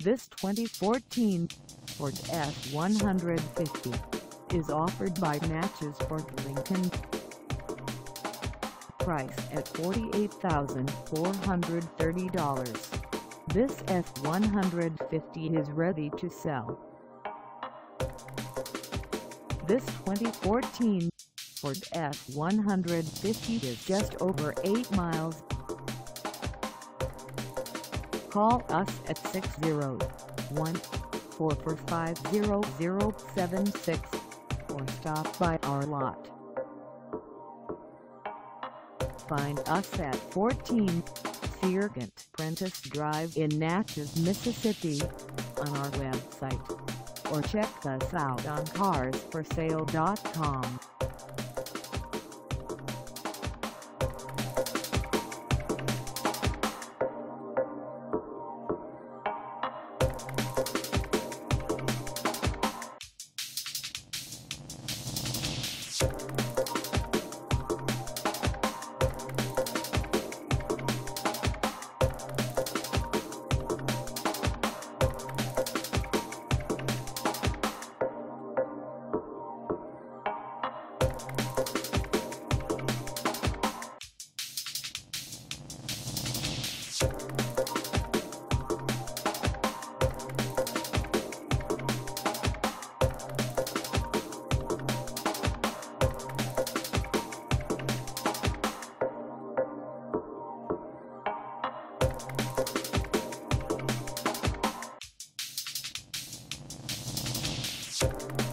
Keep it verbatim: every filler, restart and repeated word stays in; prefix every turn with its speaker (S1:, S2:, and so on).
S1: This twenty fourteen Ford F one fifty is offered by Natchez Ford Lincoln. Price at forty-eight thousand four hundred thirty dollars. This F one fifty is ready to sell. This twenty fourteen Ford F one fifty is just over eight miles. Call us at six oh one, four four five, zero zero seven six or stop by our lot. Find us at fourteen Seargent Prentiss Drive in Natchez, Mississippi on our website, or check us out on cars for sale dot com.
S2: You